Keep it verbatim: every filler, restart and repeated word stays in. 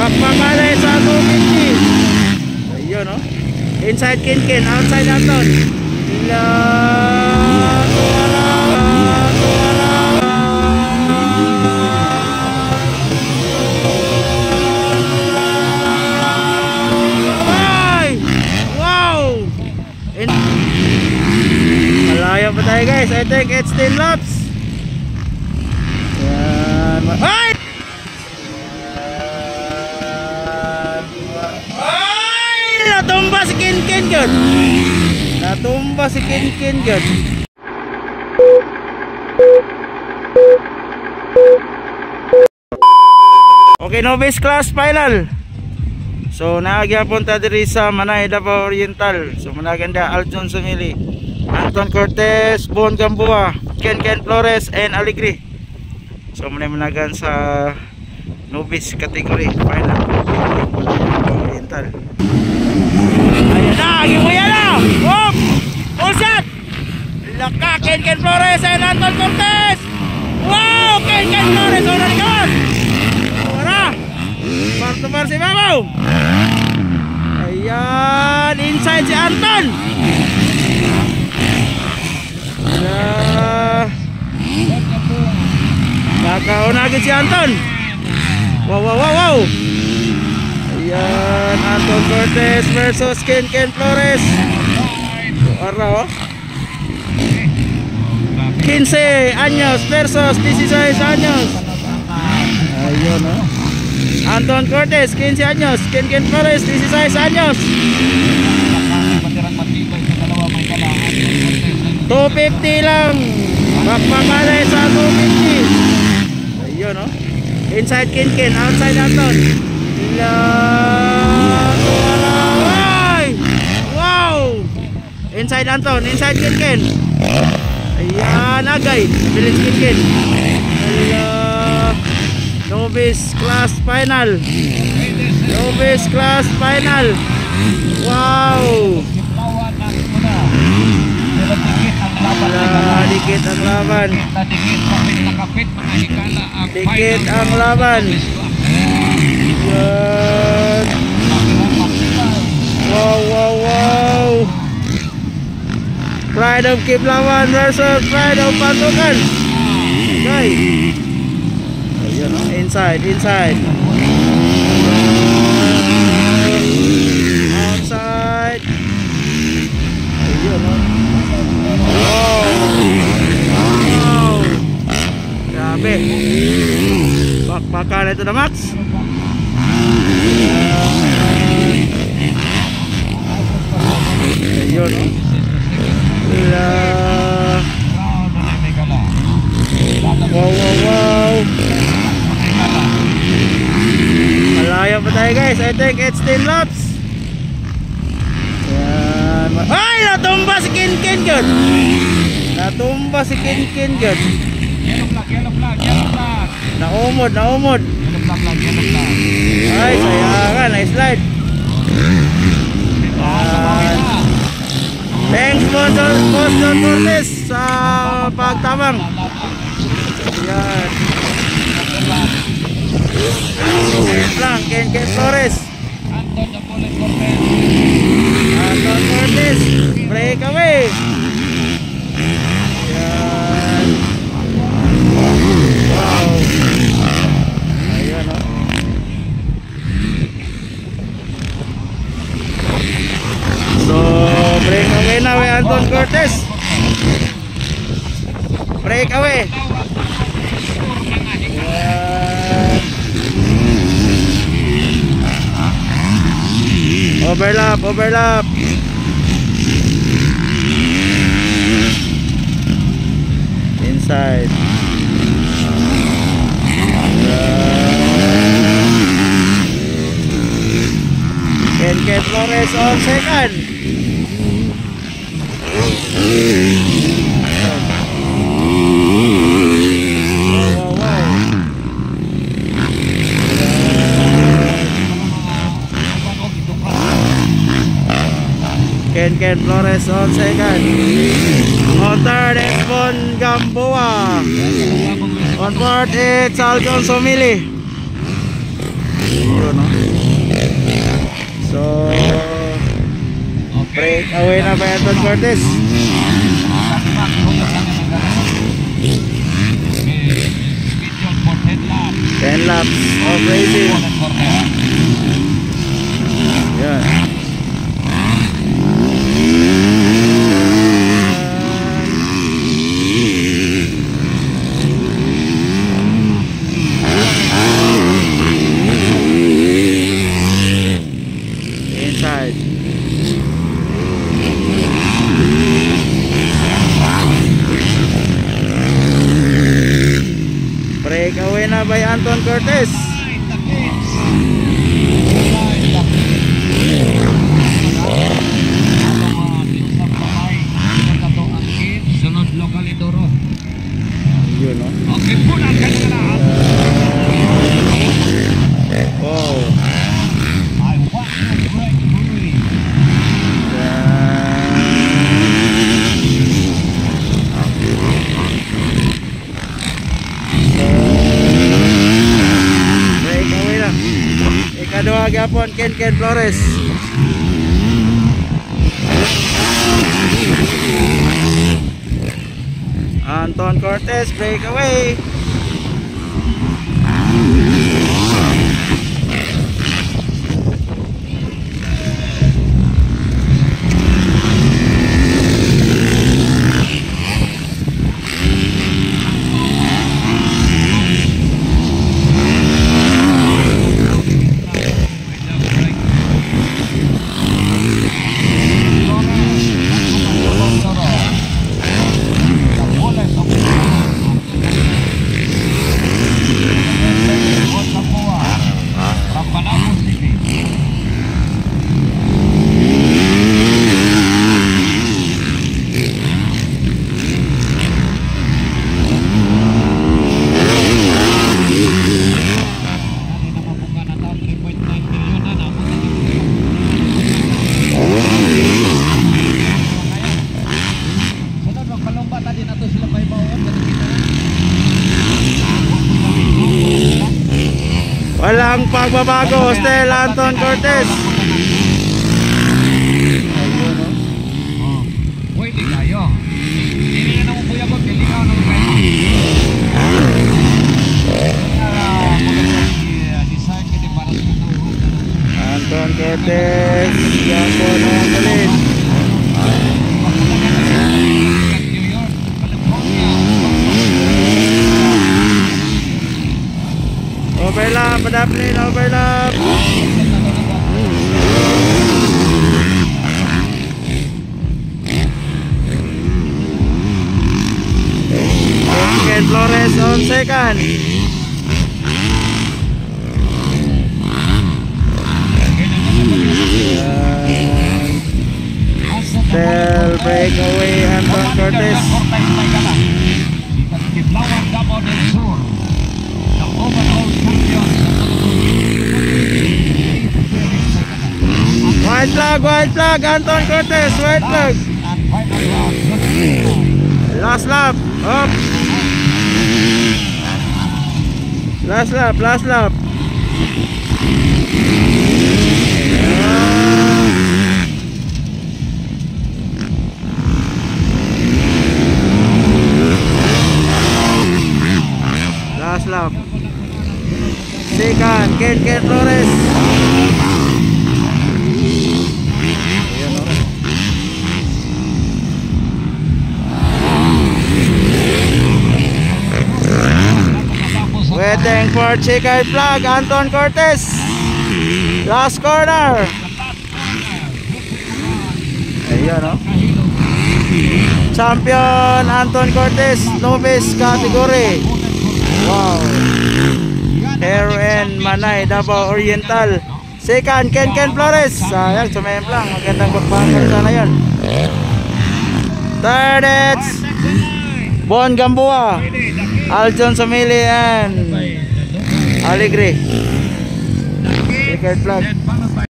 Bakbakalay sa two fifty. Ayun, no? Inside Kinkin, outside Anton. La malayo pa tayo guys. I think it's ten laps. Yan. Ay! Ay! Natumba si Kinkin yun. Natumba si Kinkin yun. Okay, novice class final. So naagyapon ta diri sa Manay, Davao Oriental. So managanda Aljon Sumili, Anton Cortez, Bon Gamboa, Ken Ken Flores, and Aligre. So muna managan sa novice category final Oriental. Ayan na, gimuya na. Whoop! Full shot! Laka, Ken Ken Flores and Anton Cortez. Wow! Ken Ken Flores, una ni kawan. Ora! Bar-bar si Babaw. Ayan, inside si Anton. Kakaunagin si Anton. Wow, wow, wow, wow. Ayan, Anton Cortez versus Ken Ken Flores. Ara, oh. quince años versus dieciséis años. Ayun, oh. Anton Cortez, quince años. Ken Ken Flores, dieciséis años. two fifty lang. Bakbakalay sa two fifty. Ayun, no? Inside Kinkin, outside Anton. La ay! Wow! Inside Anton, inside Kinkin. Ayan, agay. Bilis Kinkin. Hello. Novice class final. Novice class final. Wow! Wala, dikit ang laban. Dikit ang laban. Yan. Wow, wow, wow. Pride of Kiblawan versus Pride of Patukan. Okay. Ayun, inside, inside. Outside. Ayun, oh. Wow. Wow. Grabe. Bakbakan ito na Max. Ayun, oh. La. Wow, wow, wow. Malayo pa tayo guys. I think it's ten laps. Yan. Ay! Natumba si Kinkin yun. Natumba si Kinkin yun. Yellow flag, yellow flag, yellow flag. Naumod, naumod. Yellow flag, flag, yellow flag. Ay, sayangan. Nice slide. Yan. Thanks Boss Don Cortez sa pagtabang. Yan. Yan lang, Ken Ken Flores. Anton the Bullet Cortez. Anton Cortez, break away. Yan. Wow. Ayan, oh. So, break away na we Anton Cortez. Break away. Yan. Overlap, overlap. Inside. Ken Ken Flores on second. Wow, wow, wow. Ken Ken Flores on second. On third it's Bon Gamboa. On fourth it's Aljon Sumili. Yun, no? So break away na ba Anton Cortez? ten laps of racing. Yan. Inside. Breakaway na by Anton Cortez. Sunod lokal Idoro. Yun, no? Okay po na kanila. Wow. I want to break free. Breakaway na. Ikaduha gapon Ken Ken Flores. Anton Cortez breakaway. Walang pagbabago, still Anton Cortez. Pwede kayo. Hindi na mo kuya ko, kailangan ng kayo. Design ka din para sa Anton Cortez, yan po na ang galit. New York, California. Overlap, padaplin, overlap. Ken Flores on second. Still breakaway Anton Cortez. White flag, white flag, Anton Cortez, white flag. Last lap, up. Last lap, last lap. Last lap. Second, Ken Ken Flores. Waiting for checkered flag, Anton Cortez. Last corner. Ayan, no? Champion Anton Cortez, novice category. Wow. Here in Manay, Davao Oriental. Second, Ken Ken Flores. Sayang, sumemplang. Magandang pagpapakal sana yun. Third, it's Bon Gamboa, Aljon Somili and Alegre. Checkered flag.